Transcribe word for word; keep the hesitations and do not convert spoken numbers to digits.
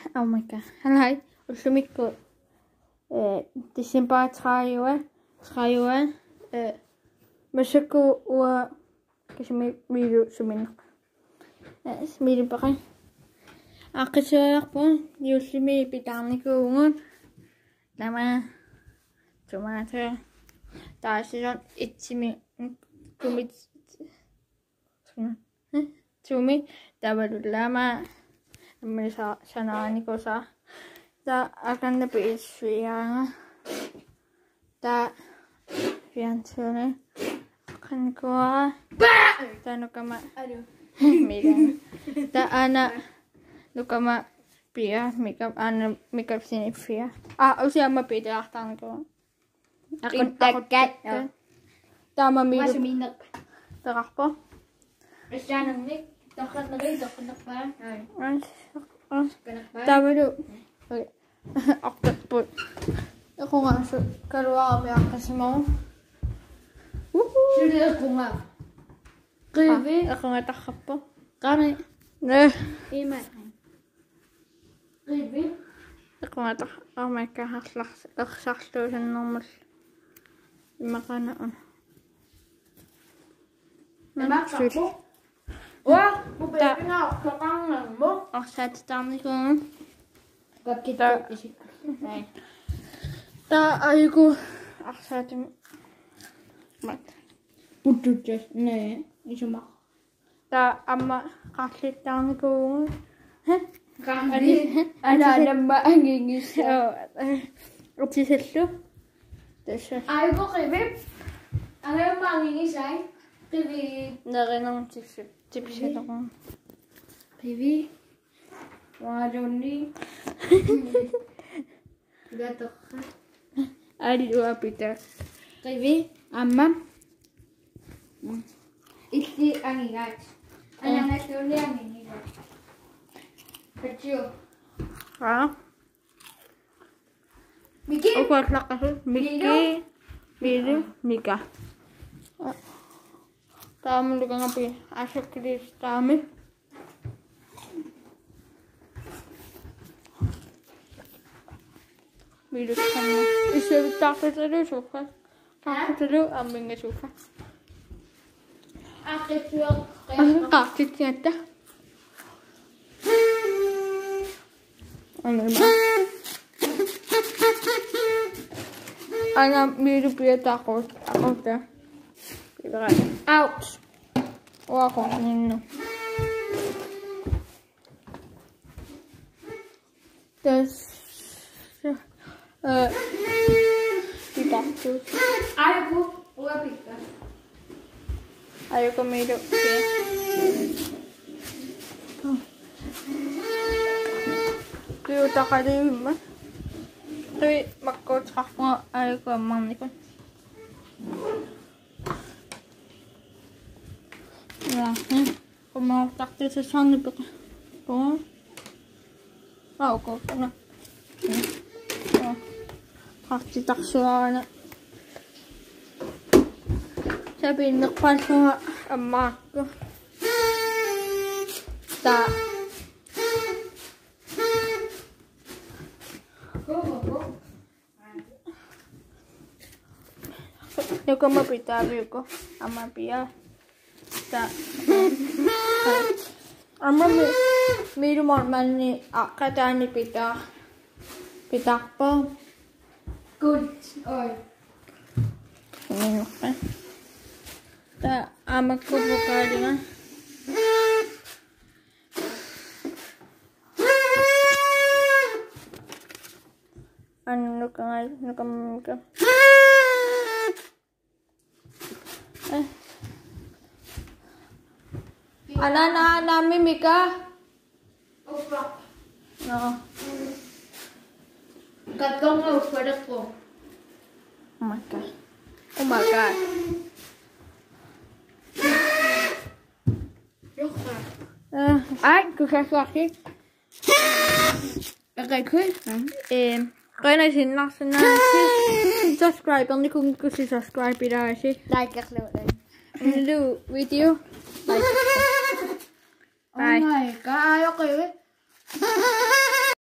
Oh my god. Hej. Ultimikko. Eh, December tredive. tredive. Eh, Masako wa kasi may video sumin. Eh, smili pa kay. Akisaya po, ultimi pitani ko ngon. Lama. Tomato. Taasiron itsimi kumit. Tumi dapat lama. Mereka sana ni kosa. Tak akan dapat isya. Tak fiancé akan kuah. Tak nak mak. Aduh. Mira. Tak anak nukama pia makeup anak makeup sini pia. Ah, usia ama pia tang ko. Aku takat. Tama mira. Masih minyak. Tak apa. Jangan nih. Dapat lagi, dapat apa? Tahu tu. Aku pun. Aku ngasih keluar biar kesemua. Sudah aku nggak. Kiri. Aku nggak tak apa. Kami. Nah. Iman. Kiri. Aku nggak tak. Oh my god, haslak. Aku sakit dan normal. Makanan. Emak aku. Wah, bukan kenal sekarang mo. Oh, saya tahu ni ko. Kita isi. Ta ayuku. Ah, saya tu. Mat. Butuh jas. Nih, ini cuma. Ta ama kasih tahu ni ko. Heh. Kami ada ada mbak ngingis. Oh, uci sesu. Terus. Ayo kok kebib. Ada mbak ngingis ay. Kebib. Dari nang tisu. Tipis itu kan. Baby. Wah, Johnny. Udah tuh. Ada dua pita. Baby, amma. Ini angin guys. Anak anak Johnny angin ini. Kecil. Ah. Miki. Aku atlak kasih. Miki. Biru. Mika. Tamu juga ngapain? Asik di tamu. Biru sama. Isi takut terus suka. Takut terus ambilnya suka. Aku tuh. Kakit nyata. Ambil mah. Anak biru dia takut. Aku dah. Ouch. Oh, ako nino. Terus eh kita tuh. Ayo bu, buat pika. Ayo ke medo. Tuh tak ada mah. Tuh makot kakak ayo ke mang ni kan. Ja, kom maar op, dacht dit is van de boek. Kom. Oh, kok. Nou. Ja. Dacht dit dacht zo aan. Ze hebben nog pas een maken. Daar. Yo como pita biuko, ama pia. Ta. Ama mi mi rumor man ni akata ni pita. Pita po. Good. Oi. Ano pa? Ta ama ko bukali na. Ano ka nga? Ano ka mga? Eh. Ana na nami Mika. Opa. No. Katong mo pada ko. Oh my god. Oh my god. Yoka. Eh, ay, kukas laki. Okay, cool. Eh, kaya na sinlak sa na. Subscribe, ang di kong kasi subscribe ida si. Like ak lo. Ano do video? Like. Oh my god, okay.